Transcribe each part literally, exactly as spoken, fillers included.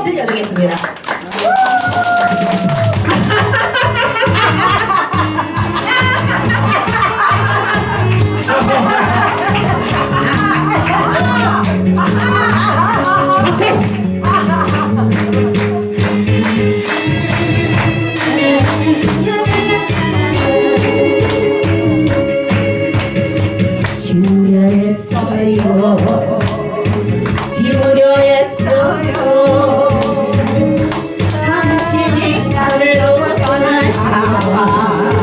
박수 드려드리겠습니다. 지우려 했어요. 지우려 했어요. 당신이 나를 떠날까봐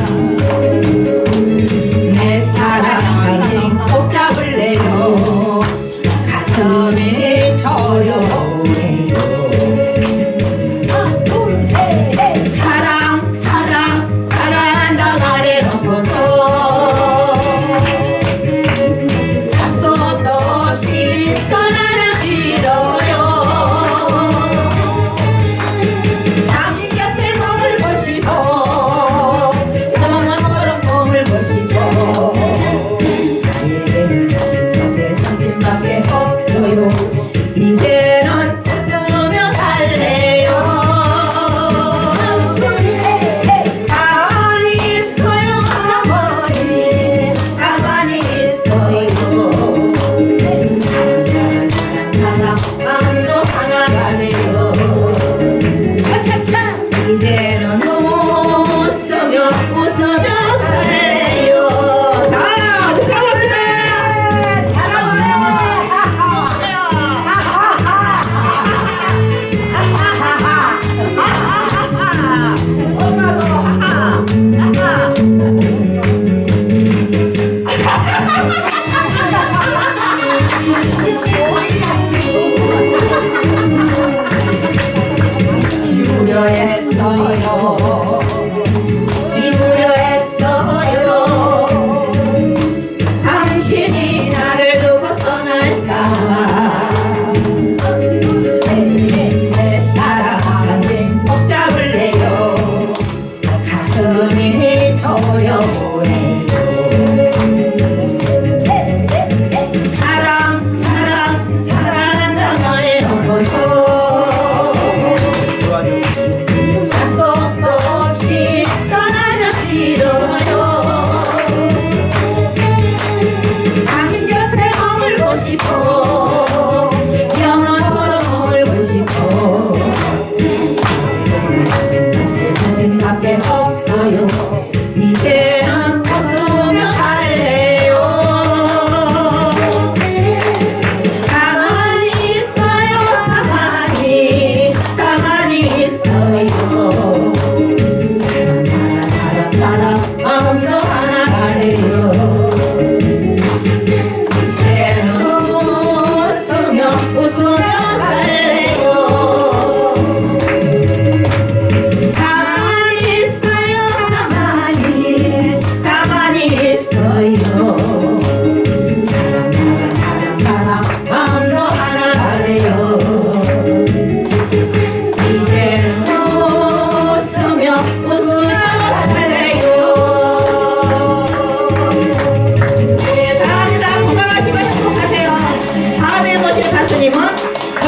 내 사랑 당신 꼭 잡을래요. 가슴이 저려오네요. 사랑 사랑 사랑한다 말해놓고서 약속도 없이 떠나면 싫어요. 당신 곁에 머물고 싶어. 영원토록 머물고 싶어. 나에게는 당신 곁에 당신밖에 없어요. 이제는 웃으며 살래요. 가만히 있어요. 가만히 가만히 있어요. 사랑 사랑 사랑 사랑 마음도 하나가네.